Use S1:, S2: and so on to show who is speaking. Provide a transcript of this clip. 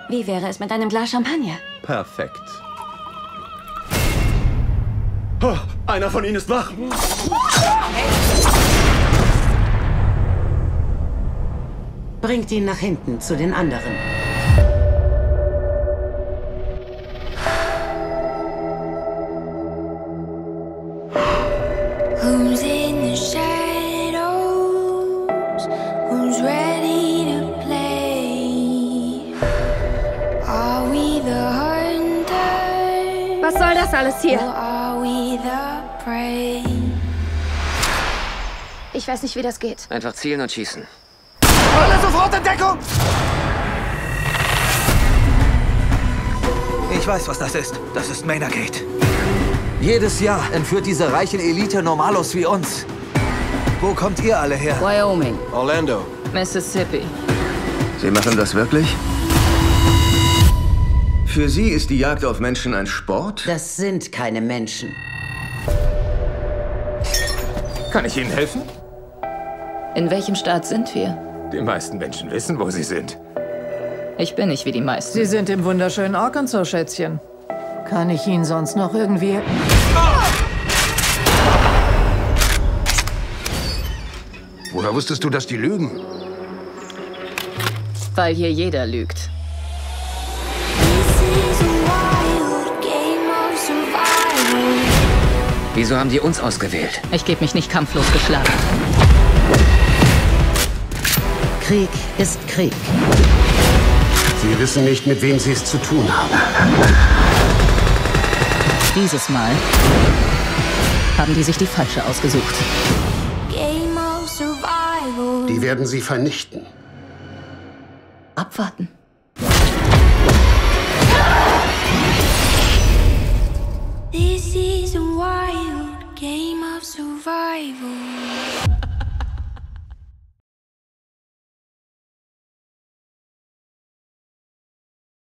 S1: Wie wäre es mit einem Glas Champagner?
S2: Perfekt. Oh, einer von ihnen ist wach.
S3: Bringt ihn nach hinten zu den anderen.
S4: Who's in the shadows? Who's ready to play? Are we the hunters?
S1: Was soll das alles hier?
S4: Or are we the prey?
S1: Ich weiß nicht, wie das geht.
S5: Einfach zielen und schießen.
S6: Alle sofort in Deckung! Ich weiß, was das ist. Das ist Maynard. Jedes Jahr entführt diese reiche Elite Normalos wie uns. Wo kommt ihr alle her?
S7: Wyoming,
S2: Orlando.
S7: Mississippi.
S8: Sie machen das wirklich? Für Sie ist die Jagd auf Menschen ein Sport?
S3: Das sind keine Menschen.
S9: Kann ich Ihnen helfen?
S7: In welchem Staat sind wir?
S9: Die meisten Menschen wissen, wo sie sind.
S7: Ich bin nicht wie die meisten.
S10: Sie sind im wunderschönen Arkansas, Schätzchen. Kann ich Ihnen sonst noch irgendwie...
S9: Woher wusstest du, dass die lügen?
S7: Weil hier jeder lügt.
S4: This is a wild game of survival.
S5: Wieso haben die uns ausgewählt?
S7: Ich gebe mich nicht kampflos geschlagen.
S3: Krieg ist Krieg.
S11: Sie wissen nicht, mit wem Sie es zu tun haben.
S7: Dieses Mal haben die sich die falsche ausgesucht.
S4: Game of survival.
S11: Die werden Sie vernichten.
S7: Abwarten.
S4: This is a wild game of survival.